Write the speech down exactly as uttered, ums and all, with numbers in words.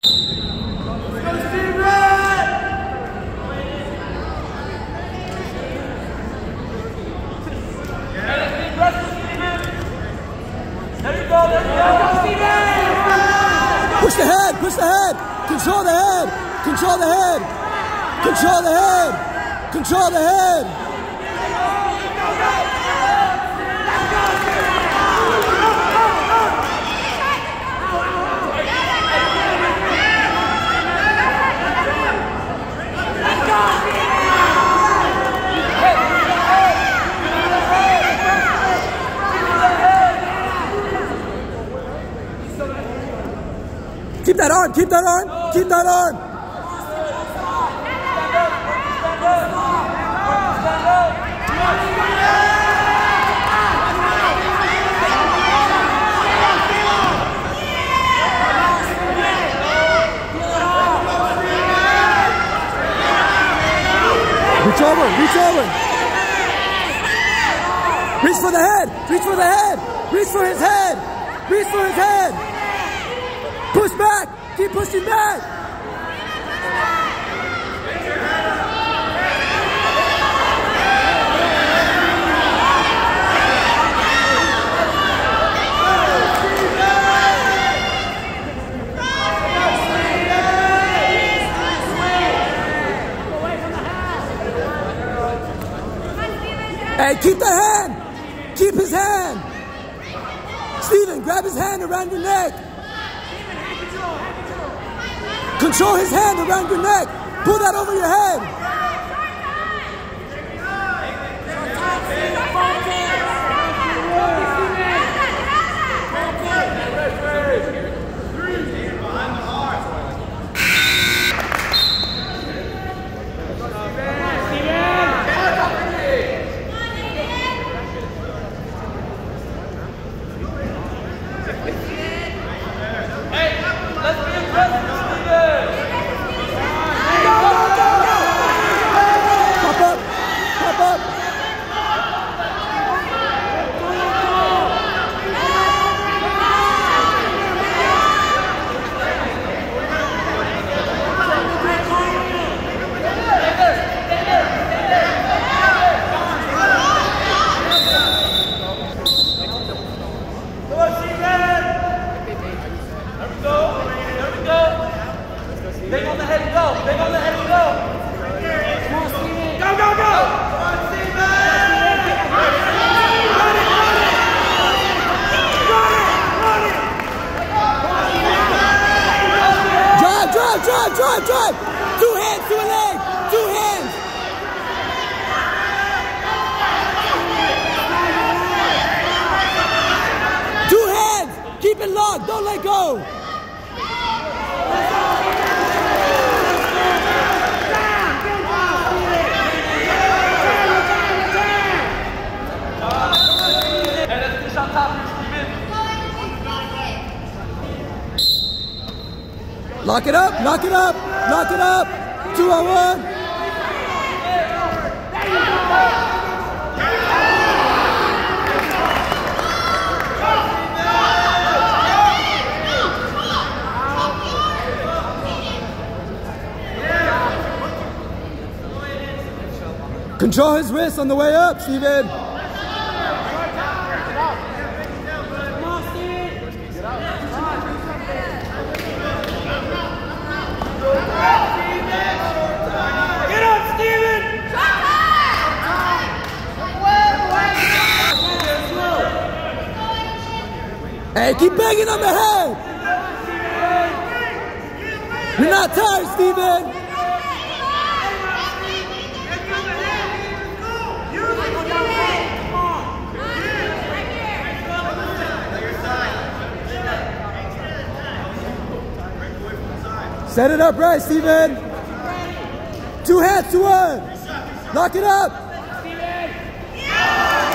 Push the head, push the head, control the head, control the head, control the head, control the head. Keep that arm, keep that arm, keep that arm. Reach over, reach over. Reach for the head, reach for the head, reach for his head, reach for his head. Push back! Keep pushing back! Hey, keep the hand! Keep his hand! Steven, grab his hand around your neck! Control his hand around your neck. Pull that over your head. Big on the head and go. Big on the head and go. Come on, Steven. Go, go, go. Come on, Steven. Run it, run it. Run it, run it. Drive, drive, drive, drive, drive. Two hands to a leg. Two hands. Two hands. Keep it locked. Don't let go. Lock it up, lock it up, lock it up. Two on one. Control his wrist on the way up, Steven. Hey, keep banging on the head! You're not tired, Steven! Set it up right, Steven! Two hands to one! Lock it up!